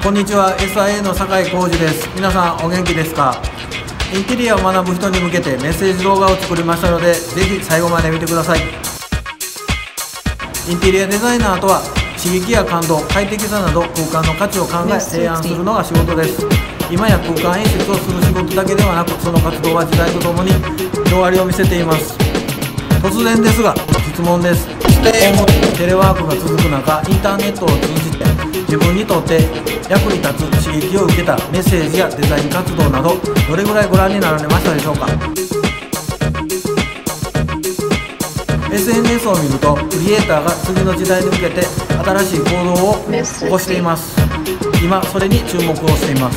こんにちは、SIA の酒井浩二です。皆さんお元気ですか？インテリアを学ぶ人に向けてメッセージ動画を作りましたので、ぜひ最後まで見てください。インテリアデザイナーとは、刺激や感動、快適さなど空間の価値を考え提案するのが仕事です。今や空間演出をする仕事だけではなく、その活動は時代とともに広がりを見せています。突然ですが質問です。今後テレワークが続く中、インターネットを通じて自分にとって役に立つ刺激を受けたメッセージやデザイン活動など、どれぐらいご覧になられましたでしょうか？ SNS を見ると、クリエイターが次の時代に向けて新しい行動を起こしています。今それに注目をしています。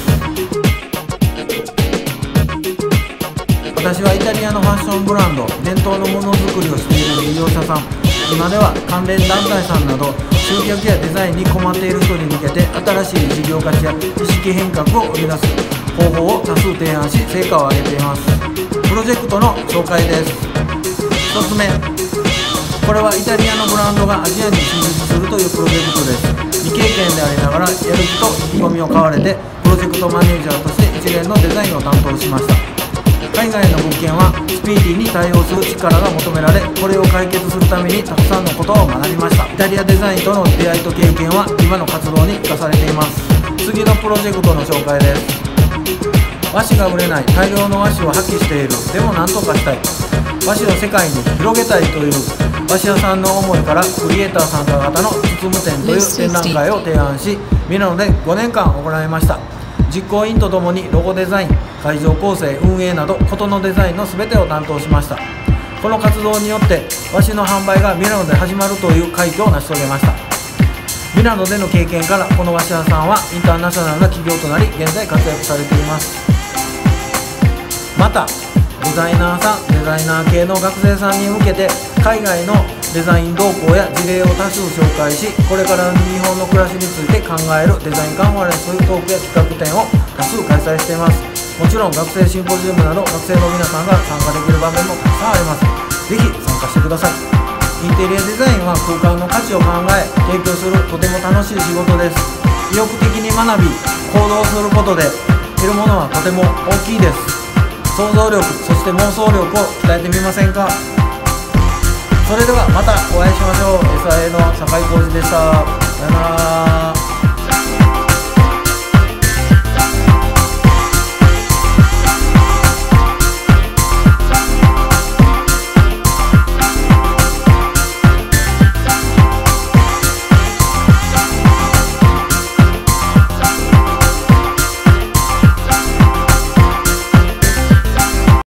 私はイタリアのファッションブランド、伝統のものづくりをしている事業者さん、今では関連団体さんなど集客やデザインに困っている人に向けて新しい事業価値や意識変革を生み出す方法を多数提案し、成果を上げています。プロジェクトの紹介です。1つ目、これはイタリアのブランドがアジアに進出するというプロジェクトです。未経験でありながらやる気と意気込みを買われて、プロジェクトマネージャーとして一連のデザインを担当しました。海外の物件はスピーディーに対応する力が求められ、これを解決するためにたくさんのことを学びました。イタリアデザインとの出会いと経験は今の活動に生かされています。次のプロジェクトの紹介です。和紙が売れない、大量の和紙を破棄している、でも何とかしたい、和紙を世界に広げたいという和紙屋さんの思いから、クリエイター参加型の包む展という展覧会を提案し、ミラノで5年間行いました。実行委員とともにロゴデザイン、会場構成、運営など事のデザインの全てを担当しました。この活動によって和紙の販売がミラノで始まるという快挙を成し遂げました。ミラノでの経験から、この和紙屋さんはインターナショナルな企業となり、現在活躍されています。またデザイナーさん、デザイナー系の学生さんに向けて海外のデザイン動向や事例を多数紹介し、これからの日本の暮らしについて考えるデザインカンファレンスというトークや企画展を多数開催しています。もちろん学生シンポジウムなど学生の皆さんが参加できる場面もたくさんあります。ぜひ参加してください。インテリアデザインは空間の価値を考え提供するとても楽しい仕事です。意欲的に学び行動することで得るものはとても大きいです。想像力、そして妄想力を鍛えてみませんか？それではまたお会いしましょう。SIA の酒井浩二でした。さよなら。